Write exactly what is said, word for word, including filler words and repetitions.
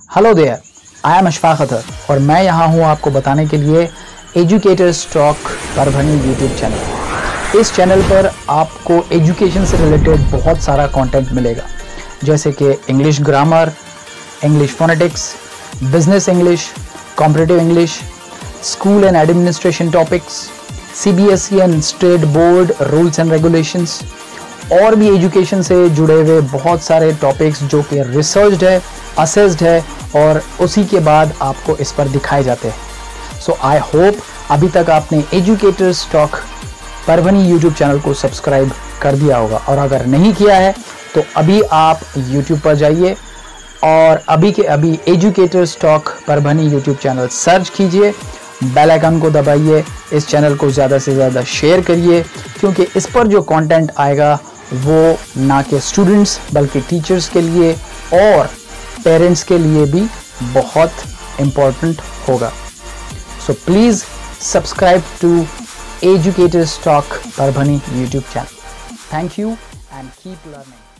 Hello there, I am Ashfaq Attar और मैं यहाँ हूँ आपको बताने के लिए educators talk Parbhani YouTube channel. इस चैनल पर आपको एजुकेशन से रिलेटेड बहुत सारा कंटेंट मिलेगा, जैसे कि English grammar, English phonetics, business English, competitive English, school and administration topics, CBSE and state board rules and regulations, और भी एजुकेशन से जुड़े हुए बहुत सारे टॉपिक्स जो कि रिसर्च्ड है, असेस्ड है और उसी के बाद आपको इस पर दिखाए जाते हैं। सो आई होप अभी तक आपने educators talk Parbhani YouTube channel को सब्सक्राइब कर दिया होगा, और अगर नहीं किया है तो अभी आप यूट्यूब पर जाइए और अभी के अभी educators talk Parbhani YouTube channel search कीजिए, बेल आइकन को दबाइए, इस चैनल को ज़्यादा से ज़्यादा शेयर करिए, क्योंकि इस पर जो कंटेंट आएगा वो ना के स्टूडेंट्स बल्कि टीचर्स के लिए और पेरेंट्स के लिए भी बहुत इम्पोर्टेंट होगा। So please subscribe to educators talk Parbhani YouTube channel. Thank you and keep learning.